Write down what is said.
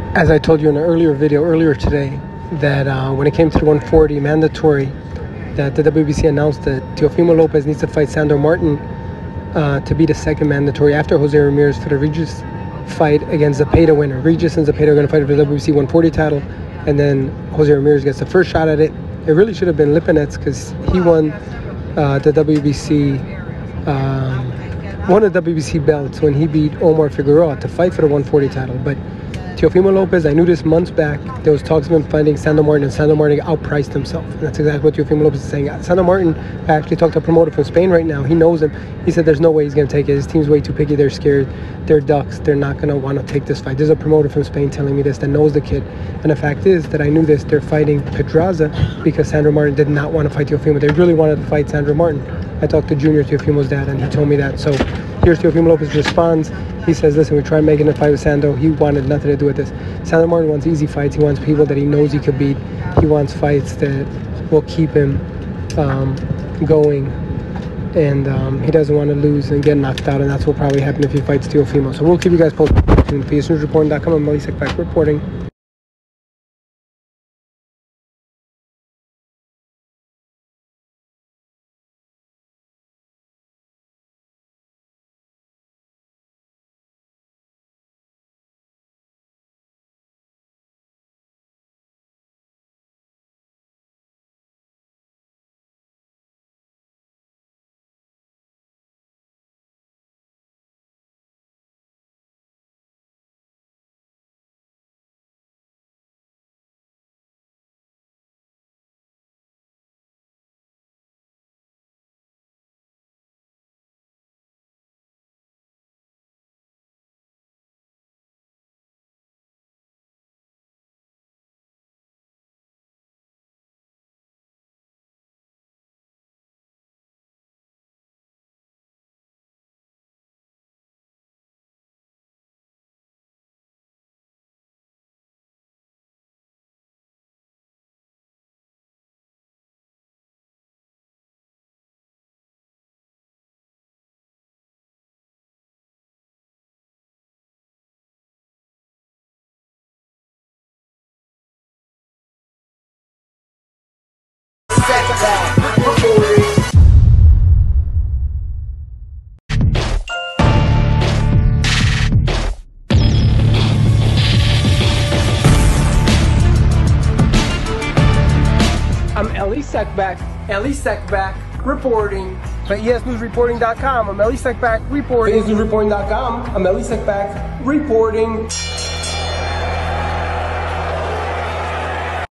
As I told you in an earlier video earlier today, that when it came to the 140 mandatory, that the WBC announced that Teofimo Lopez needs to fight Sandor Martin to be the second mandatory after Jose Ramirez for the Regis fight against Zepeda winner. Regis and Zepeda are going to fight for the WBC 140 title, and then Jose Ramirez gets the first shot at it. It really should have been Lipinets because he won the WBC, one of the WBC belts when he beat Omar Figueroa to fight for the 140 title. But Teofimo Lopez, I knew this months back. There was talks of him fighting Sandor Martin, and Sandor Martin outpriced himself. And that's exactly what Teofimo Lopez is saying. Sandor Martin, I actually talked to a promoter from Spain right now. He knows him. He said there's no way he's going to take it. His team's way too picky. They're scared. They're ducks. They're not going to want to take this fight. There's a promoter from Spain telling me this that knows the kid. And the fact is that I knew this. They're fighting Pedraza because Sandor Martin did not want to fight Teofimo. They really wanted to fight Sandor Martin. I talked to Junior, Teofimo's dad, and he told me that. So here's Teofimo Lopez responds. He says, listen, we tried making a fight with Sandor. He wanted nothing to do with this. Sandor Martin wants easy fights. He wants people that he knows he could beat. He wants fights that will keep him going. And he doesn't want to lose and get knocked out. And that's what probably happened if he fights Teofimo. So we'll keep you guys posted. PSNewsReporting.com. I'm Malik Sekbak reporting. I'm Eli Sekbak reporting for ESNewsReporting.com. I'm Eli Sekbak reporting. ESNewsReporting.com. I'm Eli Sekbak reporting.